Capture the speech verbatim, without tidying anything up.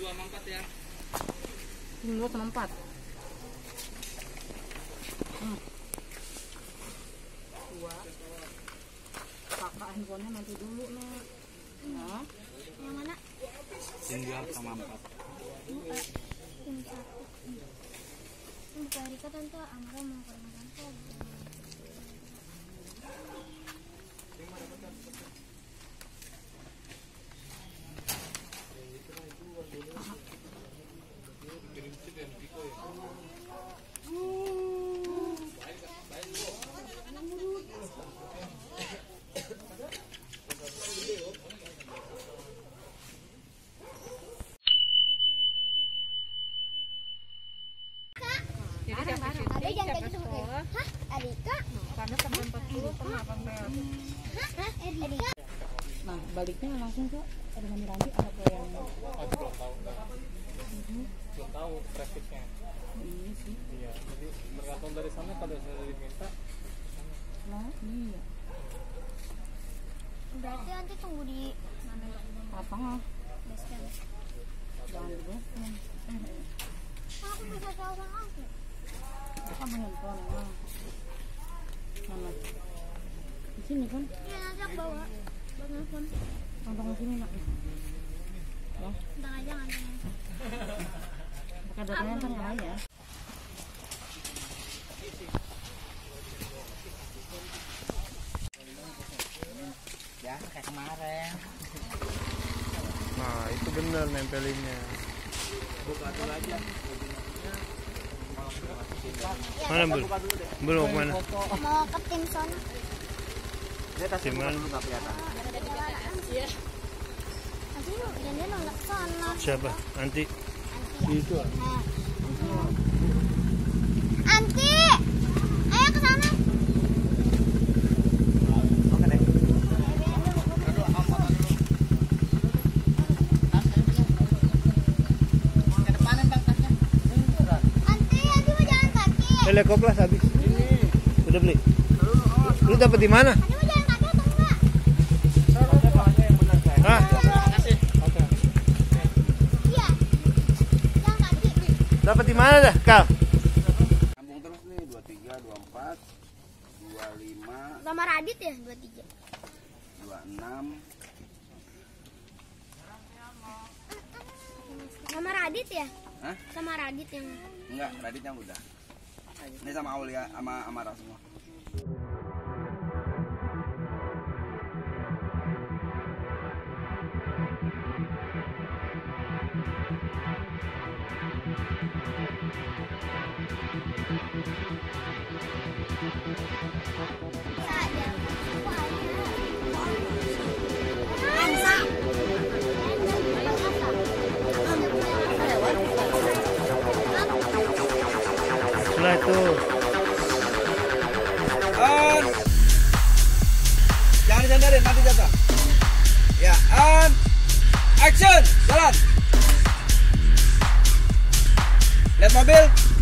sama empat ya. Ini dua sama empat. Hmm. Dua. Kakak handphonenya nanti dulu nih. Nah. Yang mana? Yang dua sama empat. Dua. Yang satu. Ini bukan Rika tante. Amara mau ke rumah tante. Jadi Ada yang kayak gitu. Hah? Erika? karena sampai empat puluh pernah sampai. Hah? Erika? Nah, baliknya langsung ke rumah Miranti atau ke yang Oh, belum tahu. Belum tahu trafficnya. ini sih. Iya, jadi bergantung dari sana kalau saya diminta. Nah, iya. Berarti nanti tunggu di mana? Apa nggak? Basecamp. Jangan di basecamp. Aku bisa telepon aku. Apa handphone emang? Mana? Di sini kan? Iya nanti aku bawa. Bawa telepon. Tolong sini nak. Ya, Tentang aja nanti. pakai datanya kan yang lain ya. Ya kayak kemarin. Nah, itu benar nempelinnya. Buka dulu aja. Mana belum? Belum mana? Mau ke tim sana. Dia tasnya buka Cuman- dulu nggak kelihatan. Iya. Nanti yuk, dan dia nolak ke sana. Siapa? Nanti. Itu. Nah. Anti, ayo ke sana. Oke deh. Ke depanin bang tasnya. Anti, Anti mau jalan kaki. Telekoplas habis. Udah beli. Lu dapat di mana? Anti mau jalan kaki atau enggak? Hah? Iya. Jalan kaki. Dapat di mana dah, Kal? Sambung terus nih dua tiga, dua empat, dua lima, Sama Radit ya dua tiga. dua enam. Sama Radit ya? Hah? Sama Radit yang Enggak, Raditnya udah. Ini sama Aulia sama Amara semua. Setelah itu. On. Jangan disandarin, nanti jatuh. Ya, on. Action. Jalan. Lihat mobil.